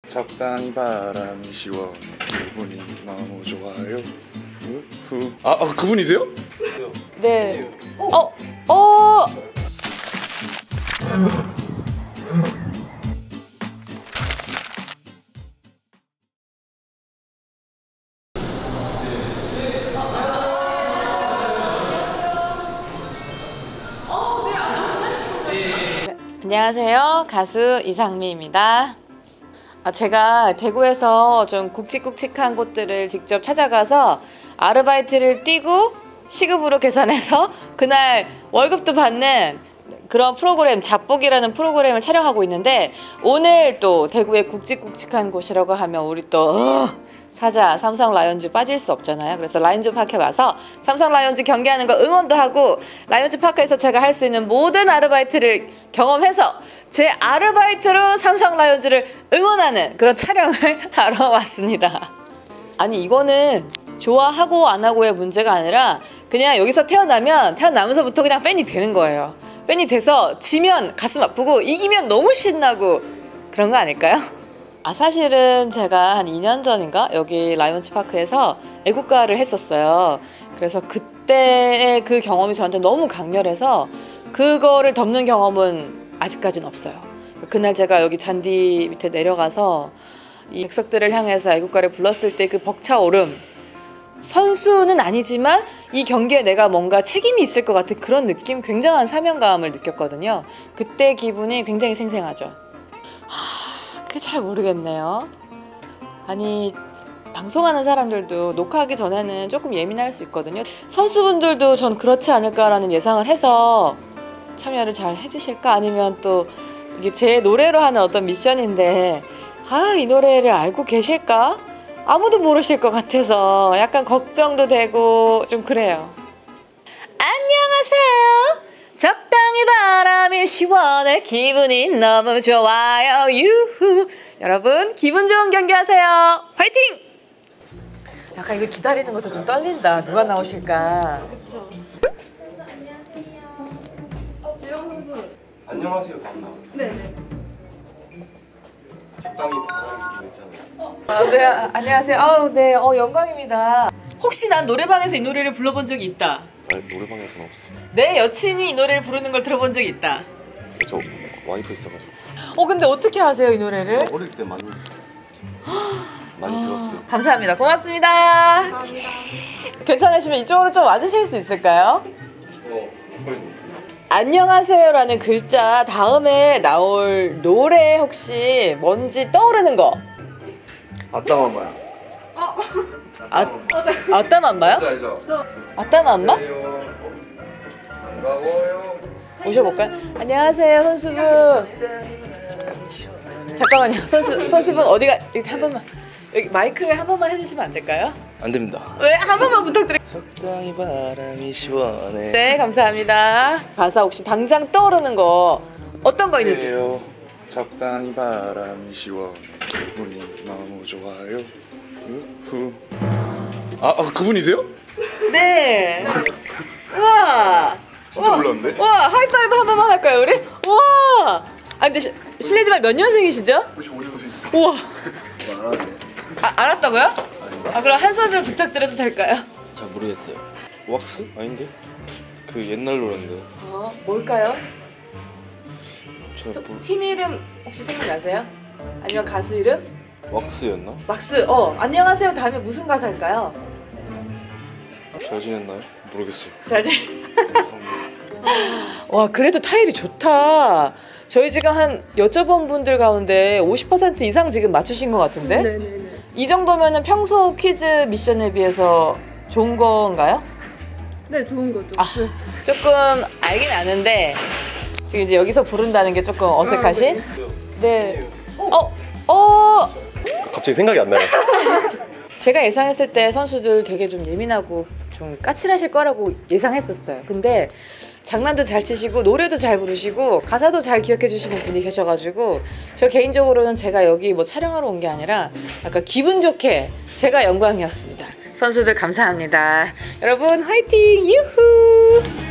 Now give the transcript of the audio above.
적당히 바람이 시원해 기분이 너무 좋아요. 우후. 그분이세요? 네. 안녕하세요. 가수 이상미입니다. 제가 대구에서 좀 굵직굵직한 곳들을 직접 찾아가서 아르바이트를 뛰고 시급으로 계산해서 그날 월급도 받는 그런 프로그램, 잡복이라는 프로그램을 촬영하고 있는데, 오늘 또 대구의 굵직굵직한 곳이라고 하면 우리 또 사자 삼성 라이온즈 빠질 수 없잖아요. 그래서 라이온즈 파크에 와서 삼성 라이온즈 경기하는 거 응원도 하고, 라이온즈 파크에서 제가 할 수 있는 모든 아르바이트를 경험해서 제 아르바이트로 삼성 라이온즈를 응원하는 그런 촬영을 하러 왔습니다. 아니, 이거는 좋아하고 안 하고의 문제가 아니라 그냥 여기서 태어나면서부터 그냥 팬이 되는 거예요. 팬이 돼서 지면 가슴 아프고 이기면 너무 신나고 그런 거 아닐까요? 사실은 제가 한 2년 전인가 여기 라이온즈 파크에서 애국가를 했었어요. 그래서 그때의 그 경험이 저한테 너무 강렬해서 그거를 덮는 경험은 아직까지는 없어요. 그날 제가 여기 잔디 밑에 내려가서 이 백석들을 향해서 애국가를 불렀을 때 그 벅차오름, 선수는 아니지만 이 경기에 내가 뭔가 책임이 있을 것 같은 그런 느낌, 굉장한 사명감을 느꼈거든요. 그때 기분이 굉장히 생생하죠. 그게 잘 모르겠네요. 아니, 방송하는 사람들도 녹화하기 전에는 조금 예민할 수 있거든요. 선수분들도 전 그렇지 않을까라는 예상을 해서 참여를 잘 해주실까? 아니면 또 이게 제 노래로 하는 어떤 미션인데 이 노래를 알고 계실까? 아무도 모르실 것 같아서 약간 걱정도 되고 좀 그래요. 안녕하세요. 적당히 바람이 시원해 기분이 너무 좋아요. 유후. 여러분, 기분 좋은 경기 하세요. 화이팅! 약간 이거 기다리는 것도 좀 떨린다. 누가 나오실까? 안녕하세요, 반나. 네네. 적당히 바람이 있잖아요. 네, 안녕하세요. 네, 영광입니다. 혹시 난 노래방에서 이 노래를 불러본 적이 있다? 아니, 노래방에서는 없어. 내 여친이 이 노래를 부르는 걸 들어본 적이 있다? 저 와이프 있어가지고. 근데 어떻게 아세요, 이 노래를? 어릴 때 많이 들었어요. 감사합니다. 고맙습니다. 괜찮으시면 이쪽으로 좀 와주실 수 있을까요? 안녕하세요라는 글자 다음에 나올 노래 혹시 뭔지 떠오르는 거? 아따맘마야. 아따맘마요? 알죠? 아따맘마? 반가워요. 모셔볼까요? 안녕하세요, 선수분. 잠깐만요, 선수분 어디가? 여기 한 번만, 여기 마이크에 한 번만 해주시면 안 될까요? 안 됩니다. 왜? 한 번만 부탁드릴게요. 적당히 바람이 시원해. 네, 감사합니다. 가사 혹시 당장 떠오르는 거 어떤 거 있는지? 적당히 바람이 시원해 기분이 너무 좋아요. 우후. 그분이세요? 네. 우와. 진짜 몰랐는데? 와, 하이파이브 한 번만 할까요, 우리? 우와. 근데 실례지만 몇 년생이시죠? 55년생. 우와. 알았다고요? 그럼 한 소절 부탁드려도 될까요? 잘 모르겠어요. 왁스? 아닌데? 그 옛날 노래인데. 뭘까요? 잘 팀 이름 혹시 생각나세요? 아니면 가수 이름? 왁스였나? 막스. 안녕하세요 다음에 무슨 가사일까요? 잘 지냈나요? 모르겠어요. 와, 그래도 타일이 좋다. 저희 지금 한 여쭤본 분들 가운데 50% 이상 지금 맞추신 것 같은데? 네네네. 이 정도면은 평소 퀴즈 미션에 비해서 좋은 건가요? 네, 좋은 거죠. 조금 알긴 아는데 지금 이제 여기서 부른다는 게 조금 어색하신? 네. 갑자기 생각이 안 나요. 제가 예상했을 때 선수들 되게 좀 예민하고 좀 까칠하실 거라고 예상했었어요. 근데 장난도 잘 치시고 노래도 잘 부르시고 가사도 잘 기억해 주시는 분이 계셔가지고 저 개인적으로는 제가 여기 뭐 촬영하러 온 게 아니라 약간 기분 좋게 제가 영광이었습니다. 선수들 감사합니다. 여러분 화이팅! 유후!